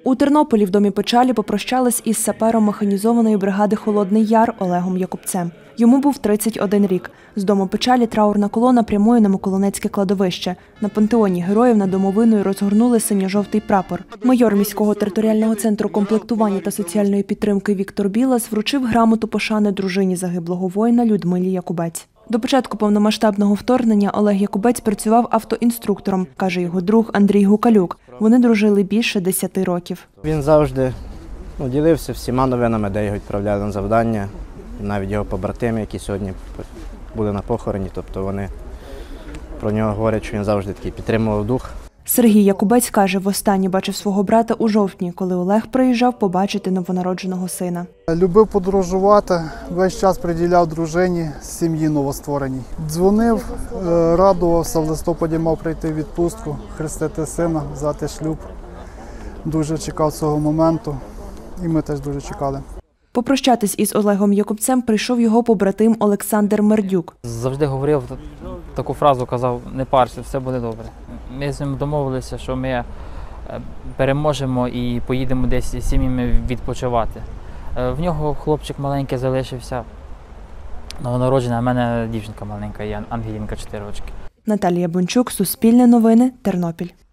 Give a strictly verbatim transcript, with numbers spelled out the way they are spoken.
У Тернополі в домі печалі попрощались із сапером механізованої бригади «Холодний Яр» Олегом Якубцем. Йому був тридцять один рік. З дому печалі траурна колона прямує на Миколинецьке кладовище. На пантеоні героїв над домовиною розгорнули синьо-жовтий прапор. Майор міського територіального центру комплектування та соціальної підтримки Віктор Білас вручив грамоту пошани дружині загиблого воїна Людмилі Якубець. До початку повномасштабного вторгнення Олег Якубець працював автоінструктором, каже його друг Андрій Гукалюк. Вони дружили більше десяти років. Він завжди ну, ділився всіма новинами, де його відправляли на завдання. Навіть його побратими, які сьогодні були на похороні, тобто вони про нього говорять, що він завжди такий підтримував дух. Сергій Якубець каже, востаннє бачив свого брата у жовтні, коли Олег приїжджав побачити новонародженого сина. Любив подорожувати, весь час приділяв дружині, сім'ї новоствореній. Дзвонив, радувався, в листопаді мав прийти в відпустку, хрестити сина, взяти шлюб. Дуже чекав цього моменту і ми теж дуже чекали. Попрощатись із Олегом Якубцем прийшов його побратим Олександр Мердюк. Завжди говорив, таку фразу казав: не парся, все буде добре. Ми з ним домовилися, що ми переможемо і поїдемо десь з сім'ями відпочивати. В нього хлопчик маленький залишився, новонароджена, а в мене дівчинка маленька, є Ангелінка, чотири рочки. Наталія Бончук, Суспільне новини, Тернопіль.